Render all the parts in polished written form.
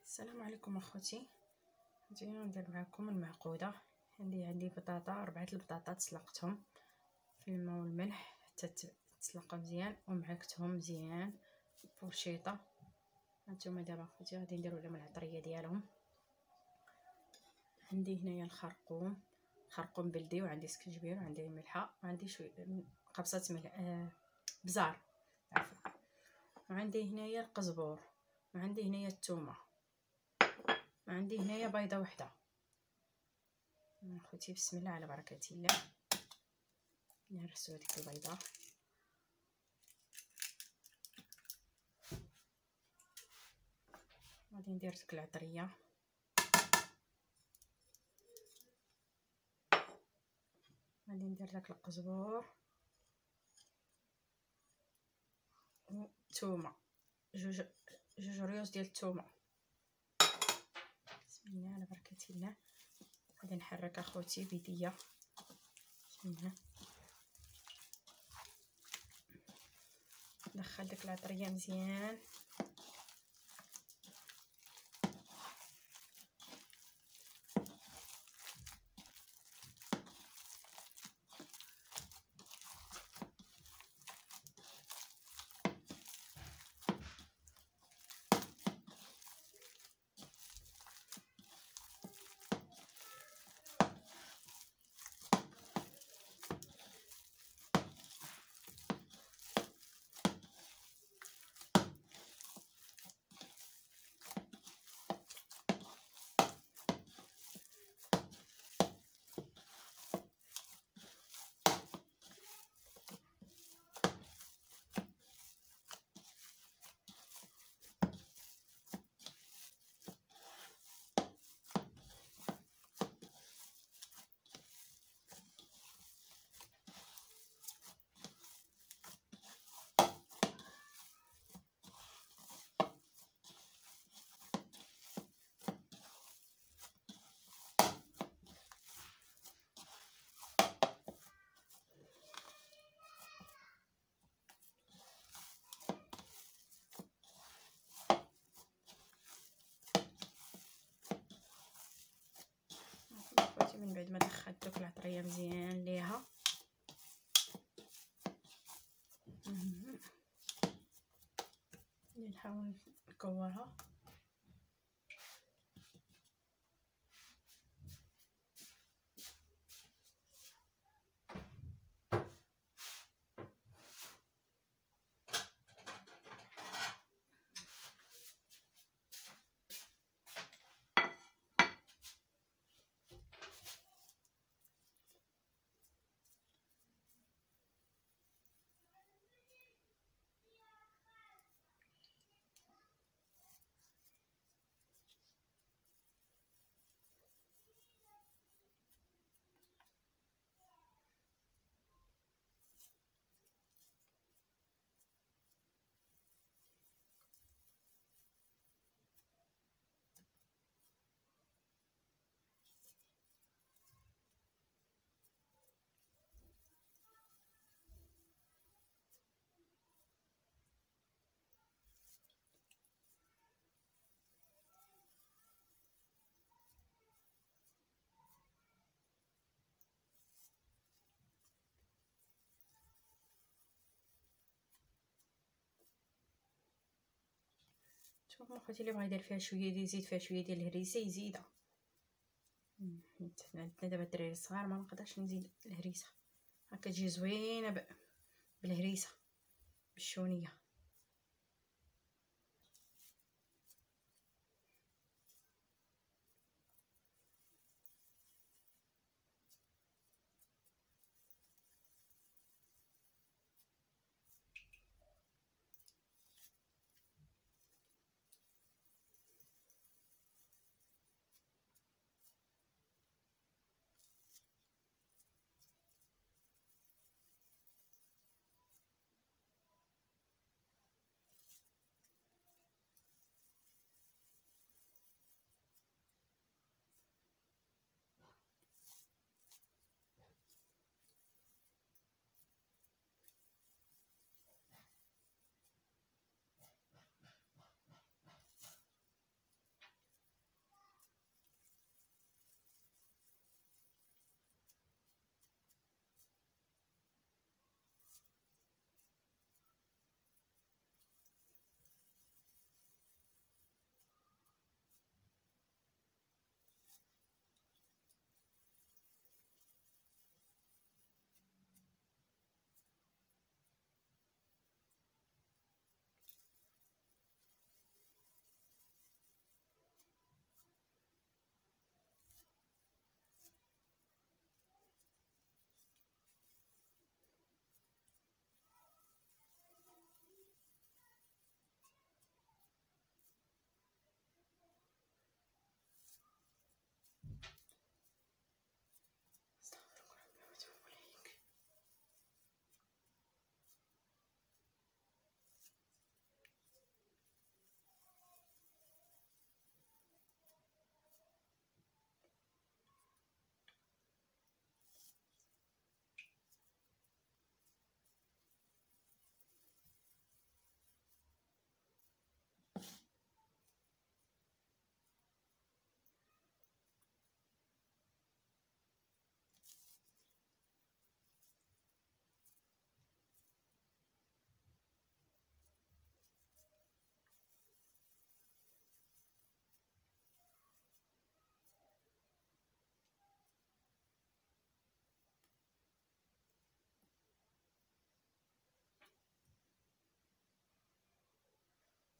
السلام عليكم اخوتي. جينا ندير معكم المعقوده. عندي بطاطا، 4 البطاطات سلقتهم في الماء والملح حتى تسلقوا مزيان ومعكتهم مزيان بورشيطه. هانتوما دابا اخوتي غادي نديروا لهم العطريه ديالهم. عندي هنايا الخرقوم بلدي، وعندي سكنجبير، وعندي ملحه، وعندي شويه قبصه ملح بزار عفوا، وعندي هنايا القزبور، وعندي هنايا الثومه، وعندي هنايا بيضه وحده. اخوتي بسم الله على بركه الله نهرسوا هذيك البيضه. غادي ندير ديك العطريه، غادي ندير داك القزبور والثومه، جوج ريوس ديال الثومه. بسم الله على بركه الله. غادي نحرك اخوتي بيديا. بسم الله. ندخل ديك العطريه مزيان. من بعد ما دخلت دوك العطريه مزيان ليها نحاول نكورها. شوفوا اخوتي اللي بغا يدير فيها شويه يزيد فيها شويه ديال الهريسه يزيدها. عندنا دابا الدراري الصغار ما نقدرش نزيد الهريسه، هكا تجي زوينه بالهريسه بالشونيه.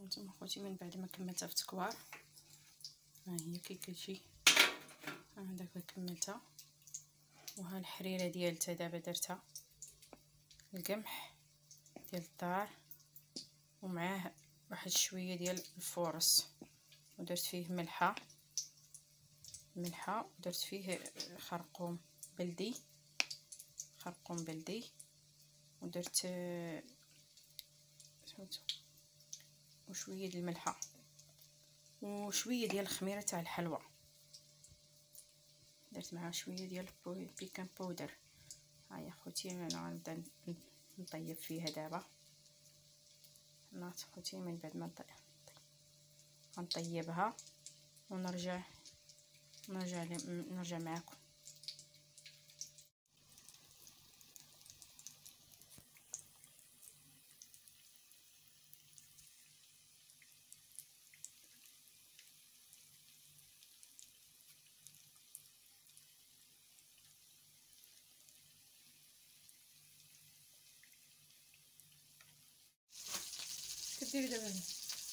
هانتوما خوتي من بعد ما كملتها في التكوار، ها هي كي كتجي هكذا كملتها. وها الحريره ديالتها دابا درتها، القمح ديال الدار ومعاه واحد شويه ديال الفورص، ودرت فيه ملحه ودرت فيه خرقوم بلدي ودرت وشويه ديال الملحه وشويه ديال الخميره تاع الحلوى، درت معها شويه ديال بيكان بودر. ها يا خوتي انا غنبدا نطيب فيها دابا. ناض خوتي من بعد ما غنطيبها ونرجع معكم. كديري دابا هنا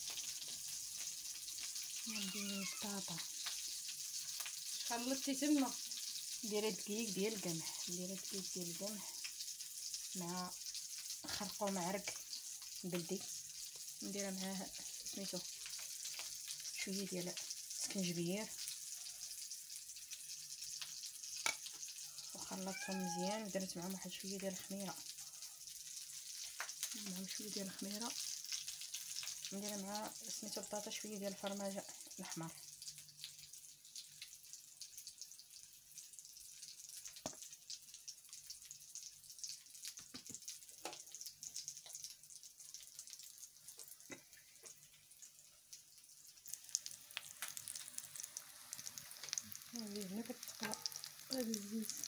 نديرو البطاطا خلطتي تما، ديري الدقيق ديال القمح مع خرقوم عرق بلدي، ندير معاه سميتو شويه ديال السكنجبير وخلطتهم مزيان. ودرت معاهم واحد شويه ديال الخميره، ندير مع سميتو البطاطا شويه ديال الفرماج الاحمر. هنا كتقلى هذا الزيت